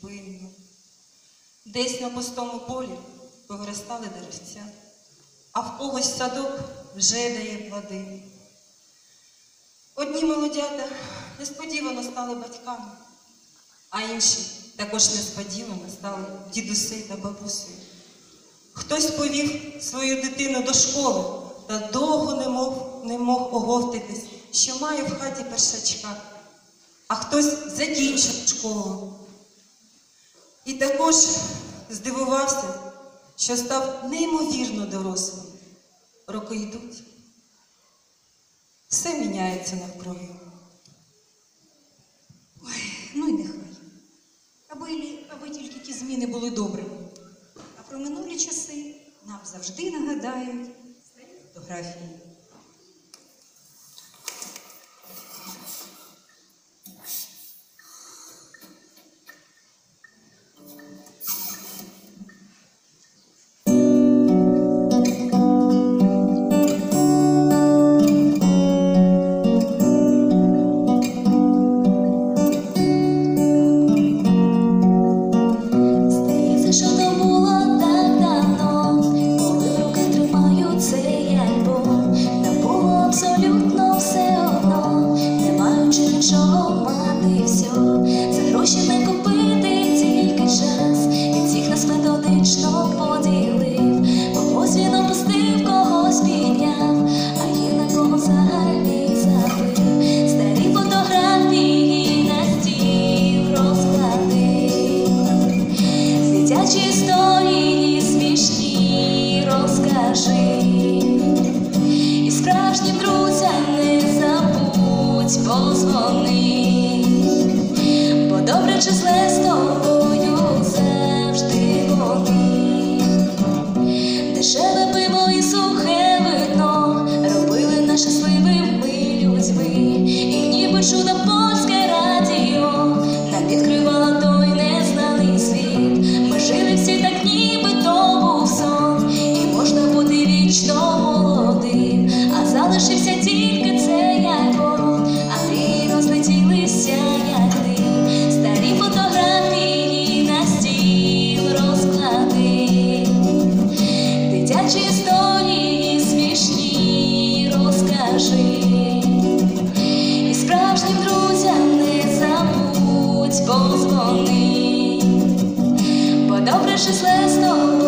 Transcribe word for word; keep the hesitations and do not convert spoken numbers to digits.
винно. Десь на пустому полі повиростали деревця, а в когось садок вже дає плоди. Одні молодята несподівано стали батьками, а інші також несподівано стали дідусею та бабусею. Хтось повів свою дитину до школи та довго не мог, не мог оговтатись, що має в хаті першачка, а хтось закінчив школу. І також здивувався, що став неймовірно дорослим. Роки йдуть, все міняється навкруги. Ой, ну й нехай. Аби, аби тільки ті зміни були добрими. А про минулі часи нам завжди нагадають старі фотографії. Позвони, бо добре чи зле з тобою завжди вони. Дешеве пиво і сухе вино робили нас щасливими людьми, і ніби чудо польське радіо нам відкривало той незнаний світ. Ми жили всі так, ніби то був сон, і можна бути вічно молодим, а залишився тільки цей альбом. Розлетілися, як дим, старі фотографії на стіл розклади, дитячі історії смішні розкажи, і справжнім друзям не забудь позвони, бо добре чи зле з тобою